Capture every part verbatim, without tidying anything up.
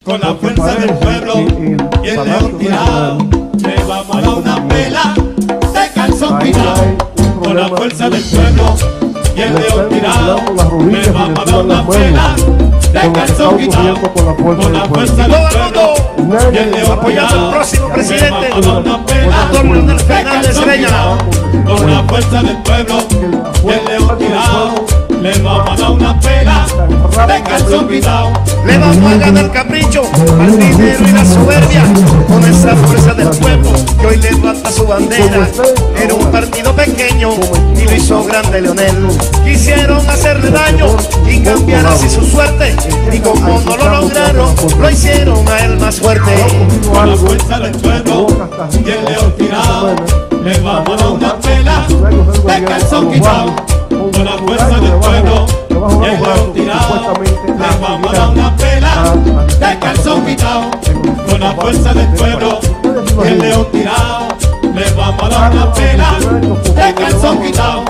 Con la fuerza del pueblo y el león tirado, le vamos a dar una pela de calzón quitado. Con la fuerza del pueblo y el león tirado, le vamos a dar una pela de calzón quitado. Con la fuerza del pueblo y el león apoyando al próximo presidente, doctor Leonel Fernández Reña. Con la fuerza del pueblo y el león tirado, le vamos a dar una pela de calzón quitado. Le vamos a ganar capricho al dinero y la soberbia con esa fuerza del pueblo que hoy levanta su bandera. Era un partido pequeño y lo hizo grande Leonel. Quisieron hacerle daño y cambiar así su suerte, y como no lo lograron, lo hicieron a él más fuerte. Con la fuerza del pueblo y el león tirado, le vamos a dar una pela de calzón quitado. Con la fuerza del pueblo y el león tirado, le vamos a dar una pela de calzón quitado. Con la fuerza del pueblo y el león tirado, le vamos a dar una pela de calzón quitado.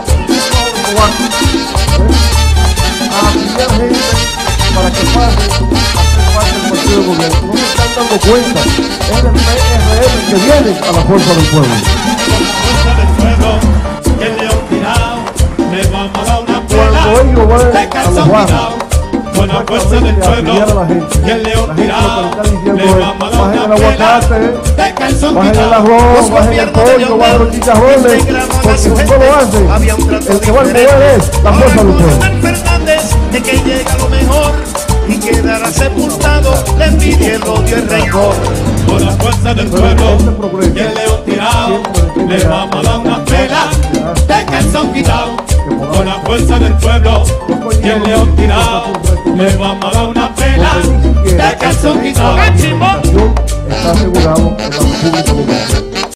Para que pase a ser parte del partido de gobierno. No se están dando cuenta. Es el P R M que viene a la fuerza del pueblo. Con la fuerza del pueblo y el león tirado, le vamos a dar una Cuando ellos pela van de a calzón los barrios, quitado. Con la fuerza del pueblo y el león tirado, le vamos a dar bajen el una pela aguacate, de calzón bajen el quitado. arroz, bajen el pollo, bajen los chicharrones, porque si no lo hacen, el que va a mover es la fuerza del pueblo. Fernández, de que llega lo mejor y quedará sepultado la envidia, el odio y el rencor. Con la fuerza del pueblo y el león tirado, le vamos a dar una pela de calzón quitado. Con la fuerza del pueblo y el león tirado, le vamos a dar una pela de calzón quitado. Está asegurado en la República Dominicana.